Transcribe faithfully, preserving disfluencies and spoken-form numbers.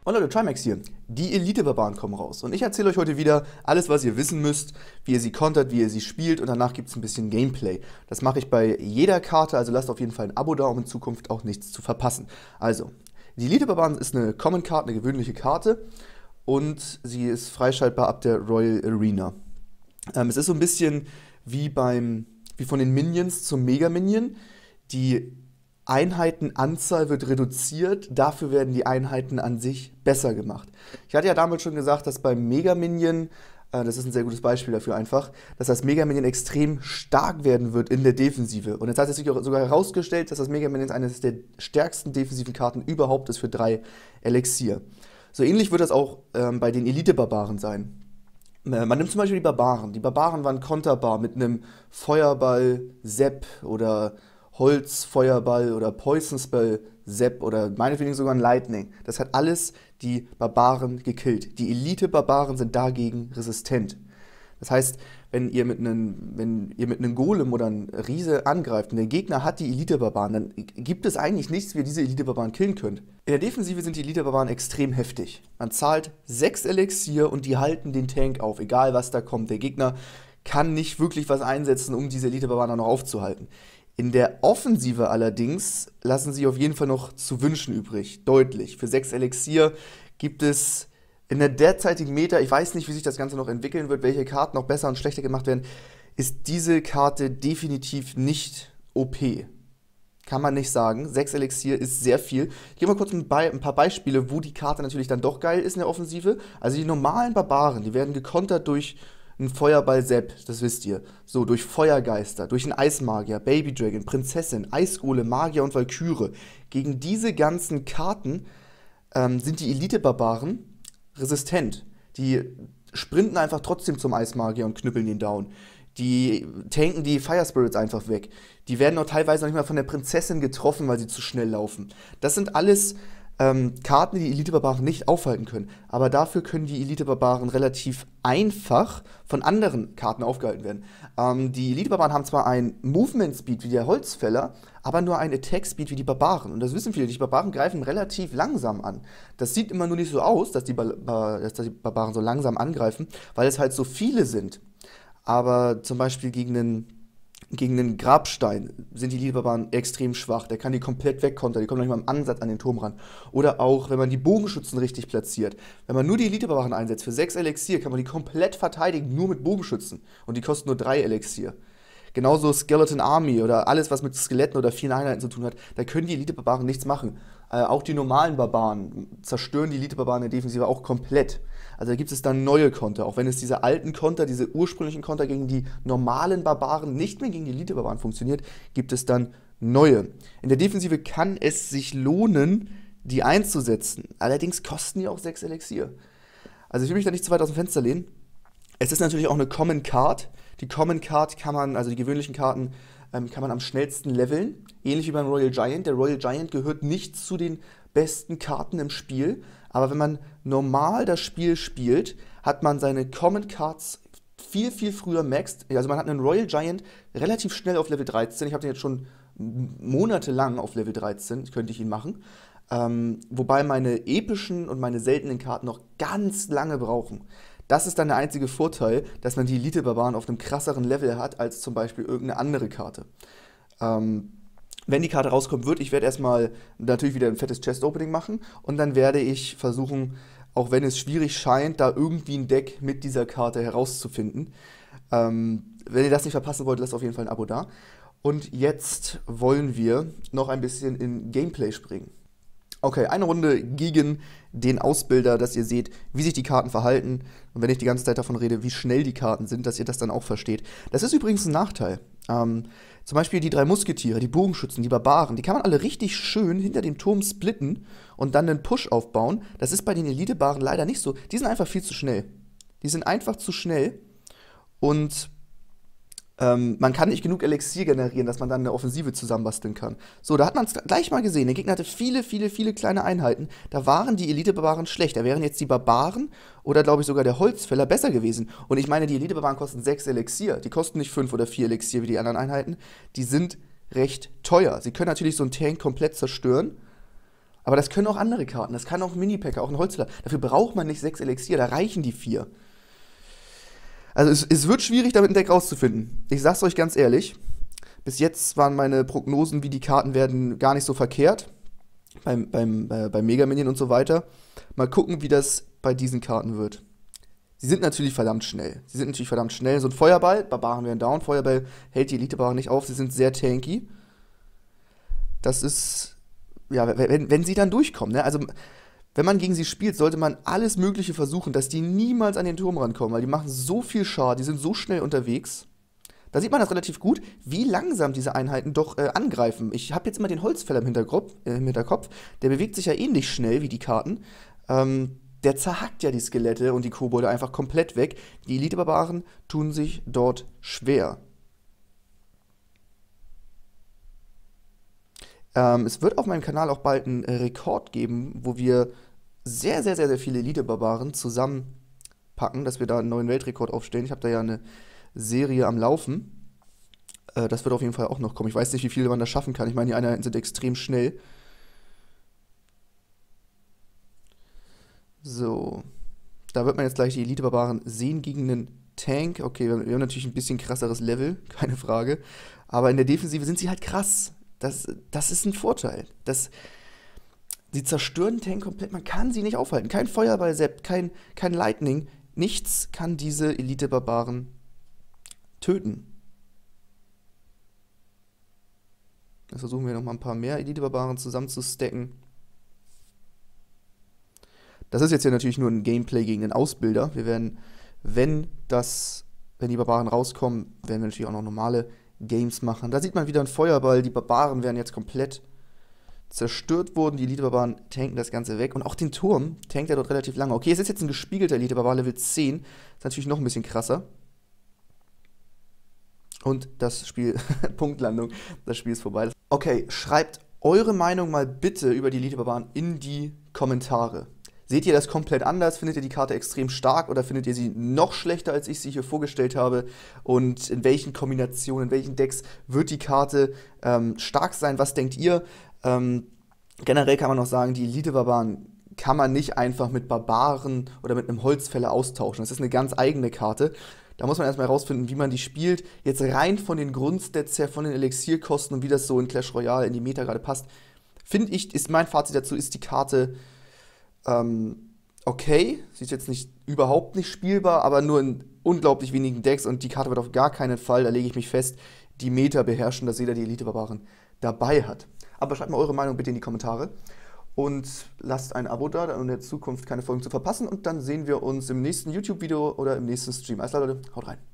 Und Leute, Trimax hier. Die Elite-Barbaren kommen raus. Und ich erzähle euch heute wieder alles, was ihr wissen müsst, wie ihr sie kontert, wie ihr sie spielt. Und danach gibt es ein bisschen Gameplay. Das mache ich bei jeder Karte, also lasst auf jeden Fall ein Abo da, um in Zukunft auch nichts zu verpassen. Also, die Elite-Barbaren ist eine Common Card, eine gewöhnliche Karte. Und sie ist freischaltbar ab der Royal Arena. Ähm, es ist so ein bisschen wie, beim, wie von den Minions zum Mega-Minion. Die Einheitenanzahl wird reduziert, dafür werden die Einheiten an sich besser gemacht. Ich hatte ja damals schon gesagt, dass beim Mega-Minion, äh, das ist ein sehr gutes Beispiel dafür einfach, dass das Mega-Minion extrem stark werden wird in der Defensive. Und jetzt hat es sich auch sogar herausgestellt, dass das Mega-Minion eines der stärksten defensiven Karten überhaupt ist für drei Elixier. So ähnlich wird das auch ähm, bei den Elite-Barbaren sein. Äh, man nimmt zum Beispiel die Barbaren. Die Barbaren waren konterbar mit einem Feuerball, Sepp oder Holzfeuerball oder Poison Spell, Sepp oder meinetwegen sogar ein Lightning. Das hat alles die Barbaren gekillt. Die Elite-Barbaren sind dagegen resistent. Das heißt, wenn ihr mit einem, wenn ihr mit einem Golem oder einem Riese angreift und der Gegner hat die Elite-Barbaren, dann gibt es eigentlich nichts, wie ihr diese Elite-Barbaren killen könnt. In der Defensive sind die Elite-Barbaren extrem heftig. Man zahlt sechs Elixier und die halten den Tank auf, egal was da kommt. Der Gegner kann nicht wirklich was einsetzen, um diese Elite-Barbaren noch aufzuhalten. In der Offensive allerdings lassen sie auf jeden Fall noch zu wünschen übrig, deutlich. Für sechs Elixier gibt es in der derzeitigen Meta, ich weiß nicht, wie sich das Ganze noch entwickeln wird, welche Karten noch besser und schlechter gemacht werden, ist diese Karte definitiv nicht O P. Kann man nicht sagen. sechs Elixier ist sehr viel. Ich gebe mal kurz ein, Be ein paar Beispiele, wo die Karte natürlich dann doch geil ist in der Offensive. Also die normalen Barbaren, die werden gekontert durch ein Feuerball Sepp, das wisst ihr. So, durch Feuergeister, durch einen Eismagier, Baby Dragon, Prinzessin, Eisgole, Magier und Walküre. Gegen diese ganzen Karten ähm, sind die Elite-Barbaren resistent. Die sprinten einfach trotzdem zum Eismagier und knüppeln ihn down. Die tanken die Fire Spirits einfach weg. Die werden auch teilweise noch nicht mal von der Prinzessin getroffen, weil sie zu schnell laufen. Das sind alles Ähm, Karten, die die Elite-Barbaren nicht aufhalten können. Aber dafür können die Elite-Barbaren relativ einfach von anderen Karten aufgehalten werden. Ähm, die Elite-Barbaren haben zwar ein Movement-Speed wie der Holzfäller, aber nur ein Attack-Speed wie die Barbaren. Und das wissen viele, die Barbaren greifen relativ langsam an. Das sieht immer nur nicht so aus, dass die, ba ba dass die Barbaren so langsam angreifen, weil es halt so viele sind. Aber zum Beispiel gegen einen Gegen einen Grabstein sind die Elite-Barbaren extrem schwach. Der kann die komplett wegkontern, die kommen noch nicht mal im Ansatz an den Turm ran. Oder auch, wenn man die Bogenschützen richtig platziert. Wenn man nur die Elite-Barbaren einsetzt, für sechs Elixier kann man die komplett verteidigen, nur mit Bogenschützen. Und die kosten nur drei Elixier. Genauso Skeleton Army oder alles, was mit Skeletten oder vielen Einheiten zu tun hat, da können die Elite-Barbaren nichts machen. Äh, auch die normalen Barbaren zerstören die Elite-Barbaren in der Defensive auch komplett. Also da gibt es dann neue Konter, auch wenn es diese alten Konter, diese ursprünglichen Konter gegen die normalen Barbaren nicht mehr gegen die Elite-Barbaren funktioniert, gibt es dann neue. In der Defensive kann es sich lohnen, die einzusetzen. Allerdings kosten die auch sechs Elixier. Also ich will mich da nicht zu weit aus dem Fenster lehnen. Es ist natürlich auch eine Common Card. Die Common Card kann man, also die gewöhnlichen Karten, ähm, kann man am schnellsten leveln. Ähnlich wie beim Royal Giant. Der Royal Giant gehört nicht zu den besten Karten im Spiel. Aber wenn man normal das Spiel spielt, hat man seine Common Cards viel, viel früher maxed. Also man hat einen Royal Giant relativ schnell auf Level dreizehn. Ich habe den jetzt schon monatelang auf Level dreizehn, könnte ich ihn machen. Ähm, wobei meine epischen und meine seltenen Karten noch ganz lange brauchen. Das ist dann der einzige Vorteil, dass man die Elite-Barbaren auf einem krasseren Level hat, als zum Beispiel irgendeine andere Karte. Ähm, wenn die Karte rauskommen wird, ich werde erstmal natürlich wieder ein fettes Chest-Opening machen und dann werde ich versuchen, auch wenn es schwierig scheint, da irgendwie ein Deck mit dieser Karte herauszufinden. Ähm, wenn ihr das nicht verpassen wollt, lasst auf jeden Fall ein Abo da. Und jetzt wollen wir noch ein bisschen in Gameplay springen. Okay, eine Runde gegen den Ausbilder, dass ihr seht, wie sich die Karten verhalten. Und wenn ich die ganze Zeit davon rede, wie schnell die Karten sind, dass ihr das dann auch versteht. Das ist übrigens ein Nachteil. Ähm, zum Beispiel die drei Musketiere, die Bogenschützen, die Barbaren, die kann man alle richtig schön hinter dem Turm splitten und dann einen Push aufbauen. Das ist bei den Elite-Baren leider nicht so. Die sind einfach viel zu schnell. Die sind einfach zu schnell und Ähm, man kann nicht genug Elixier generieren, dass man dann eine Offensive zusammenbasteln kann. So, da hat man es gleich mal gesehen. Der Gegner hatte viele, viele, viele kleine Einheiten. Da waren die Elite-Barbaren schlecht. Da wären jetzt die Barbaren oder, glaube ich, sogar der Holzfäller besser gewesen. Und ich meine, die Elite-Barbaren kosten sechs Elixier. Die kosten nicht fünf oder vier Elixier wie die anderen Einheiten. Die sind recht teuer. Sie können natürlich so einen Tank komplett zerstören. Aber das können auch andere Karten. Das kann auch ein Mini-Packer, auch ein Holzfäller. Dafür braucht man nicht sechs Elixier, da reichen die vier. Also es, es wird schwierig, damit ein Deck rauszufinden. Ich sag's euch ganz ehrlich. Bis jetzt waren meine Prognosen, wie die Karten werden, gar nicht so verkehrt. Beim, beim, äh, beim Mega Minion und so weiter. Mal gucken, wie das bei diesen Karten wird. Sie sind natürlich verdammt schnell. Sie sind natürlich verdammt schnell. So ein Feuerball, Barbaren werden down. Feuerball hält die Elite-Barbaren nicht auf. Sie sind sehr tanky. Das ist, ja, wenn, wenn sie dann durchkommen, ne? Also, wenn man gegen sie spielt, sollte man alles Mögliche versuchen, dass die niemals an den Turm rankommen, weil die machen so viel Schaden, die sind so schnell unterwegs. Da sieht man das relativ gut, wie langsam diese Einheiten doch äh, angreifen. Ich habe jetzt immer den Holzfäller im Hinterkopf, äh, im Hinterkopf. Der bewegt sich ja ähnlich schnell wie die Karten. Ähm, der zerhackt ja die Skelette und die Kobolde einfach komplett weg. Die Elite-Barbaren tun sich dort schwer. Ähm, es wird auf meinem Kanal auch bald einen äh, Rekord geben, wo wir sehr, sehr, sehr, sehr viele Elite-Barbaren zusammenpacken, dass wir da einen neuen Weltrekord aufstellen. Ich habe da ja eine Serie am Laufen. Äh, das wird auf jeden Fall auch noch kommen. Ich weiß nicht, wie viele man das schaffen kann. Ich meine, die Einheiten sind extrem schnell. So. Da wird man jetzt gleich die Elite-Barbaren sehen gegen einen Tank. Okay, wir haben, wir haben natürlich ein bisschen krasseres Level, keine Frage. Aber in der Defensive sind sie halt krass. Das, das ist ein Vorteil. Das, sie zerstören den Tank komplett. Man kann sie nicht aufhalten. Kein Feuerball-Sepp, kein, kein Lightning. Nichts kann diese Elite-Barbaren töten. Jetzt versuchen wir noch mal ein paar mehr Elite-Barbaren zusammen zu stacken. Das ist jetzt ja natürlich nur ein Gameplay gegen den Ausbilder. Wir werden, wenn das, wenn die Barbaren rauskommen, werden wir natürlich auch noch normale Games machen. Da sieht man wieder einen Feuerball. Die Barbaren werden jetzt komplett zerstört worden. Die Elite-Barbaren tanken das Ganze weg. Und auch den Turm tankt er dort relativ lange. Okay, es ist jetzt ein gespiegelter Elite-Barbar Level zehn. Das ist natürlich noch ein bisschen krasser. Und das Spiel, Punktlandung, das Spiel ist vorbei. Okay, schreibt eure Meinung mal bitte über die Elite-Barbaren in die Kommentare. Seht ihr das komplett anders? Findet ihr die Karte extrem stark oder findet ihr sie noch schlechter, als ich sie hier vorgestellt habe? Und in welchen Kombinationen, in welchen Decks wird die Karte ähm, stark sein? Was denkt ihr? Ähm, generell kann man noch sagen, die Elite-Barbaren kann man nicht einfach mit Barbaren oder mit einem Holzfäller austauschen. Das ist eine ganz eigene Karte. Da muss man erstmal herausfinden, wie man die spielt. Jetzt rein von den Grundstats her, von den Elixierkosten und wie das so in Clash Royale in die Meta gerade passt, finde ich, ist mein Fazit dazu, ist die Karte ähm, okay. Sie ist jetzt nicht überhaupt nicht spielbar, aber nur in unglaublich wenigen Decks und die Karte wird auf gar keinen Fall, da lege ich mich fest, die Meta beherrschen, dass jeder die Elite-Barbaren dabei hat. Aber schreibt mal eure Meinung bitte in die Kommentare. Und lasst ein Abo da, um in der Zukunft keine Folgen zu verpassen. Und dann sehen wir uns im nächsten YouTube-Video oder im nächsten Stream. Alles klar, Leute, haut rein.